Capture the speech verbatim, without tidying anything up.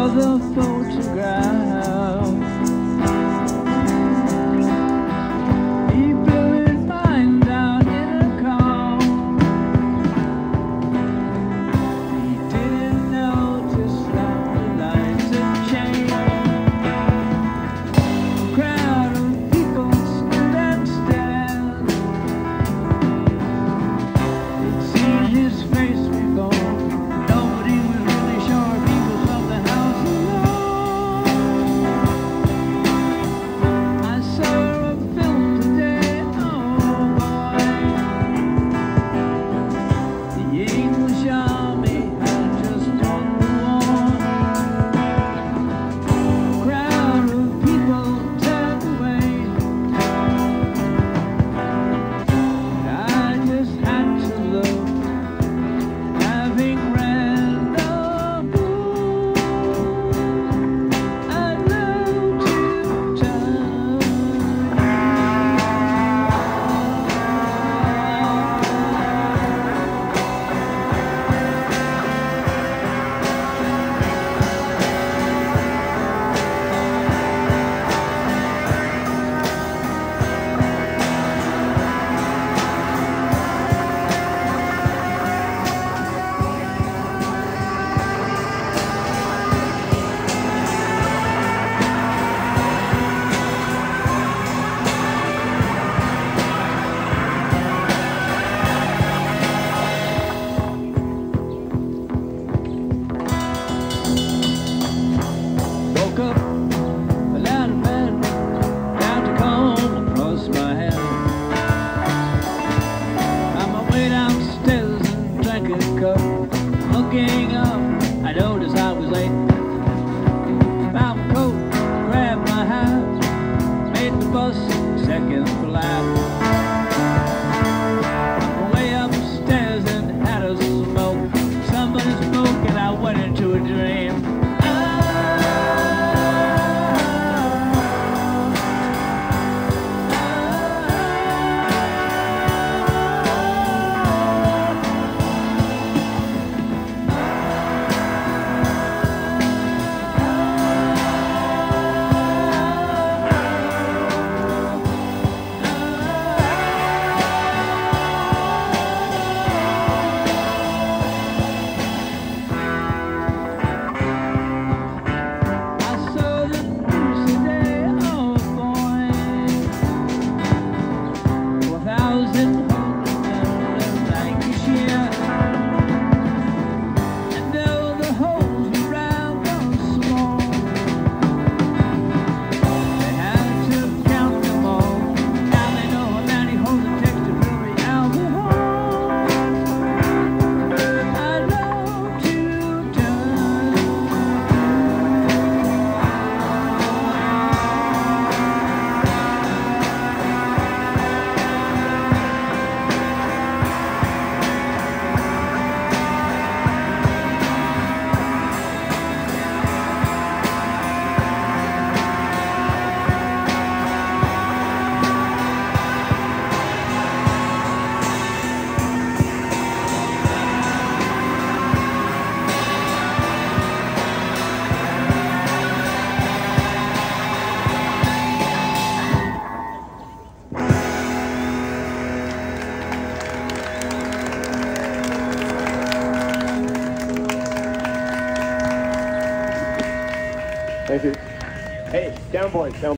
the photograph. He blew his mind out in a car. He didn't notice that the lights had changed. A crowd of people stood and stared. They'd seen his face before. Nobody was really sure if he was from the house alone. I saw a film today, oh boy. The English army had just won the war. A crowd of people turned away. And I just had to look, having read the book. I'd love to tell you. Woke up, fell out of bed, tried to comb across my hair. Found my way downstairs and drank a cup. Looking up, I noticed I was late. Found my coat, grabbed my hat, made the bus second flat. Found my way upstairs and had a smoke. Somebody spoke and I went into a dream. I saw the news today, oh boy. Four thousand homes down in Lancashire. And though the holes around were small, they had to count them all. Now they know how many holes it takes to fill the alcohol. I'd love to tell you. Thank you. Hey, down boys, down.